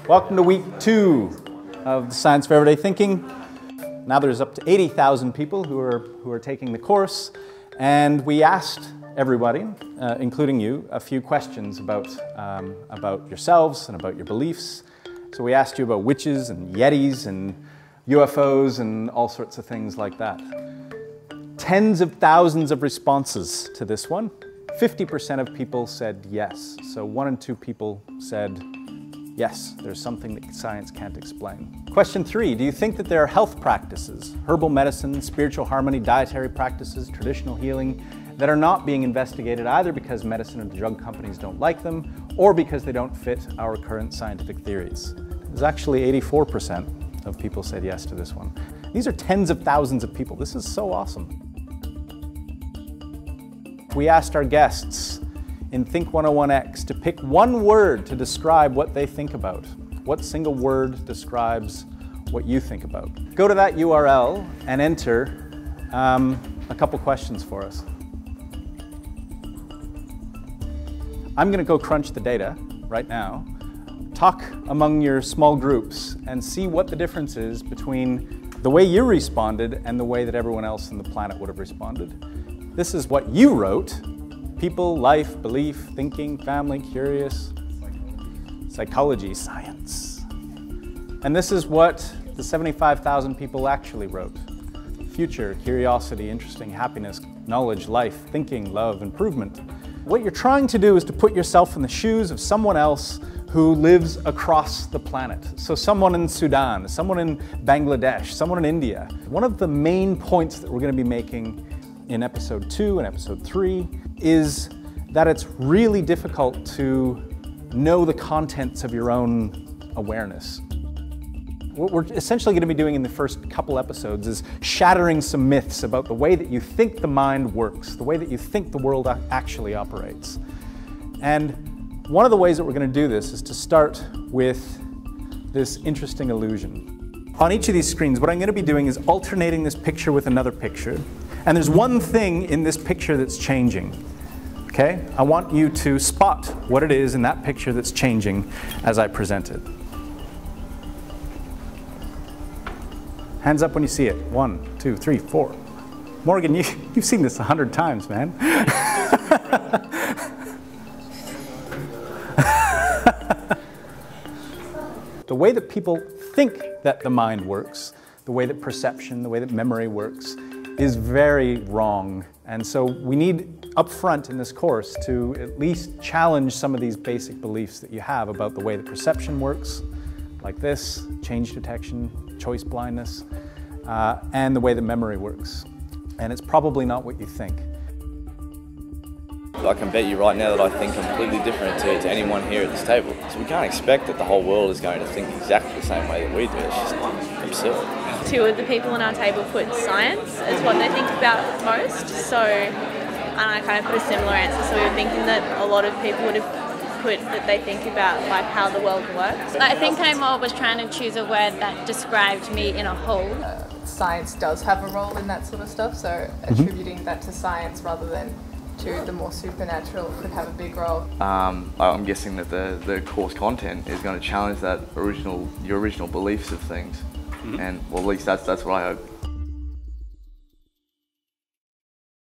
Welcome to week 2 of the Science for Everyday Thinking. Now there's up to 80,000 people who are taking the course, and we asked everybody, including you, a few questions about yourselves and about your beliefs. So we asked you about witches and yetis and UFOs and all sorts of things like that. Tens of thousands of responses to this one. 50% of people said yes. So 1 in 2 people said yes, there's something that science can't explain. Question 3, do you think that there are health practices, herbal medicine, spiritual harmony, dietary practices, traditional healing, that are not being investigated either because medicine and drug companies don't like them or because they don't fit our current scientific theories? There's actually 84% of people said yes to this one. These are tens of thousands of people. This is so awesome. We asked our guests in Think 101X to pick one word to describe what they think about. What single word describes what you think about? Go to that URL and enter a couple questions for us. I'm going to go crunch the data right now. Talk among your small groups and see what the difference is between the way you responded and the way that everyone else on the planet would have responded. This is what you wrote. People, life, belief, thinking, family, curious, psychology, science. And this is what the 75,000 people actually wrote. Future, curiosity, interesting, happiness, knowledge, life, thinking, love, improvement. What you're trying to do is to put yourself in the shoes of someone else who lives across the planet. So someone in Sudan, someone in Bangladesh, someone in India. One of the main points that we're going to be making in episode 2 and episode 3 is that it's really difficult to know the contents of your own awareness. What we're essentially going to be doing in the first couple episodes is shattering some myths about the way that you think the mind works, the way that you think the world actually operates. And one of the ways that we're going to do this is to start with this interesting illusion. On each of these screens, what I'm going to be doing is alternating this picture with another picture. And there's one thing in this picture that's changing. Okay? I want you to spot what it is in that picture that's changing as I present it. Hands up when you see it. 1, 2, 3, 4. Morgan, you've seen this 100 times, man. The way that people think that the mind works, the way that perception, the way that memory works, is very wrong. And so we need up front in this course to at least challenge some of these basic beliefs that you have about the way that perception works, like this, change detection, choice blindness, and the way that memory works. And it's probably not what you think. I can bet you right now that I think completely different to anyone here at this table. So we can't expect that the whole world is going to think exactly the same way that we do. It's just absurd. 2 of the people on our table put science as what they think about most. So, and I kind of put a similar answer. So we were thinking that a lot of people would have put that they think about like how the world works. I think I more was trying to choose a word that described me in a whole. Science does have a role in that sort of stuff, so attributing that to science rather than to the more supernatural could have a big role. I'm guessing that the course content is going to challenge that your original beliefs of things, and well, at least that's what I hope.